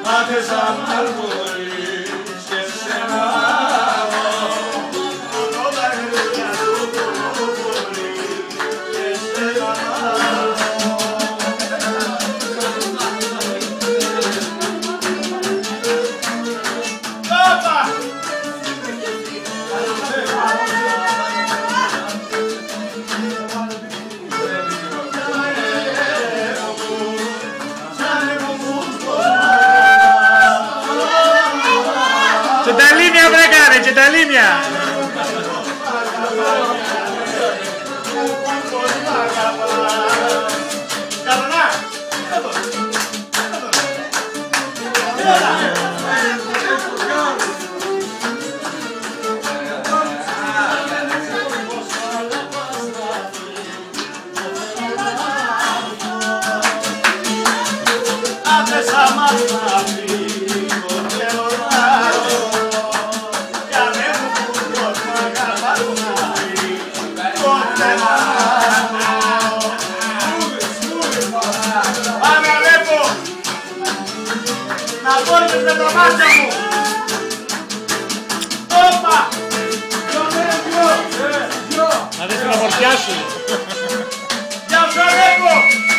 Λίνια βρέκανε και τα λίνια. Να πόρτες με το μάτια μου! Όπα! Να δεις την ομορφιά σου! Για ποιο λέγω!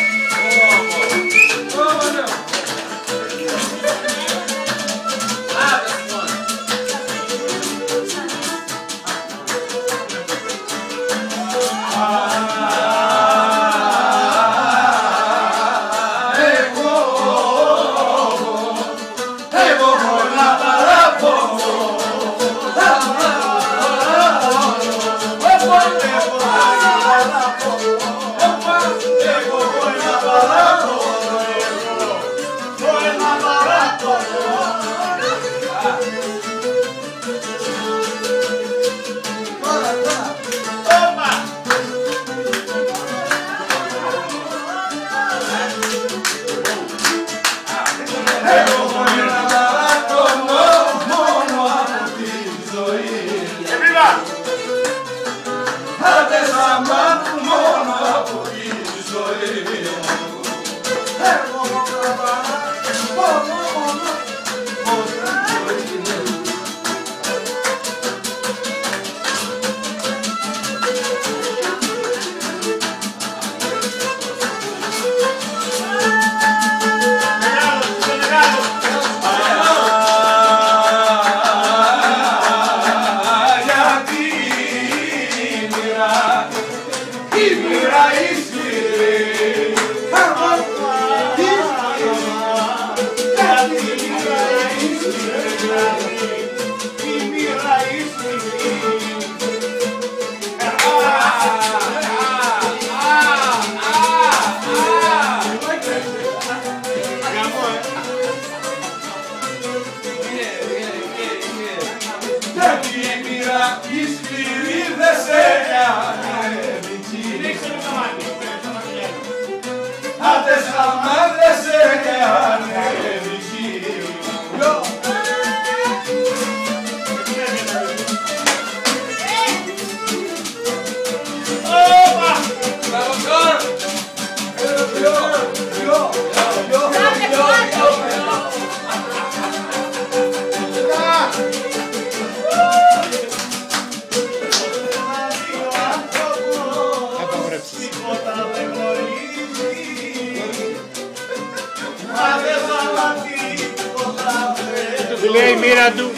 Λέει η μοίρα του.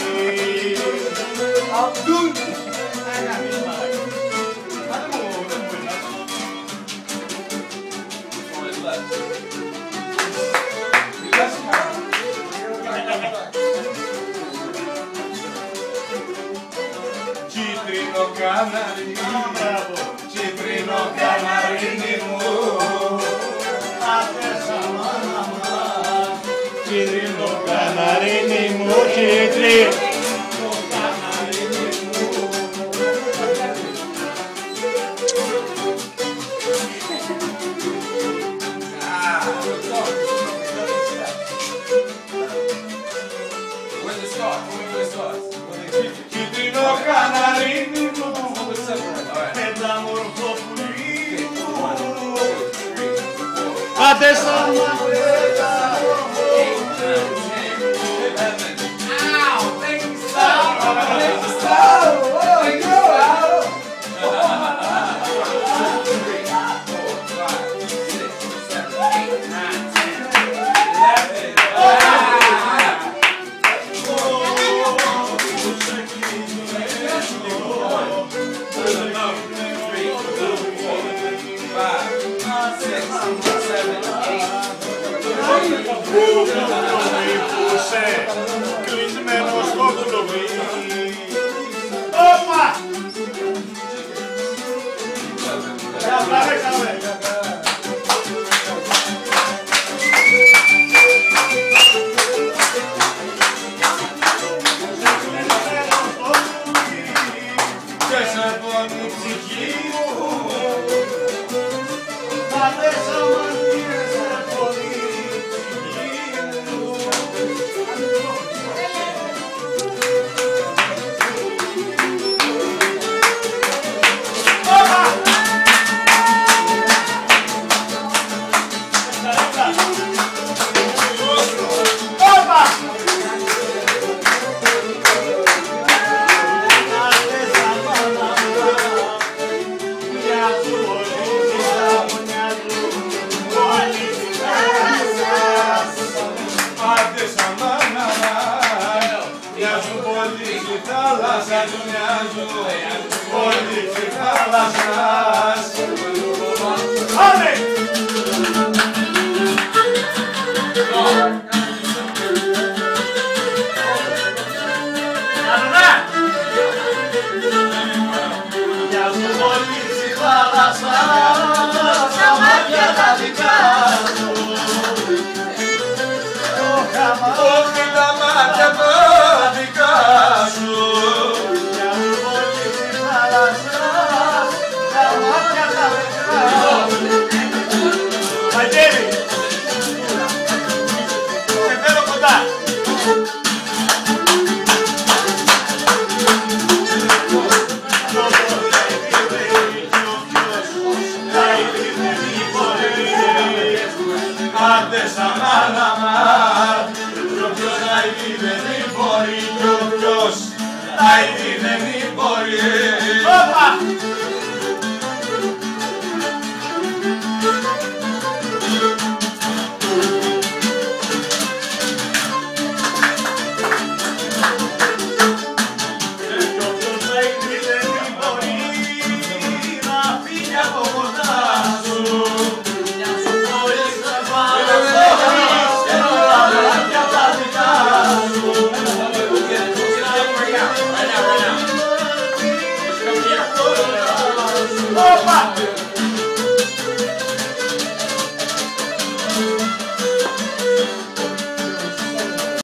Τσίπρινο καναρίνι μου, Τσίπρινο καναρίνι μου, τσίπρινο. Κίτρινο καναρίνι μου, μεταμορφό πουλί μου, Άντε σαν σαν μάνα μας. Μοιάζουν πολύ στη θάλασσα του μοιάζουν, πολύ στη θάλασσα. Πάμε! Μοιάζουν πολύ στη θάλασσα, στα μάτια τα δικά σου. Όχι τα μάτια τα δικά σου. Μοιάζουν πολύ στη θάλασσα, στα μάτια τα δικά σου. Βαγγέλη, σε θέλω κοντά. Άντε σαν μάνα μας, ποιος να είναι μη μπορεί, ποιος να είναι μη μπορεί. Opa!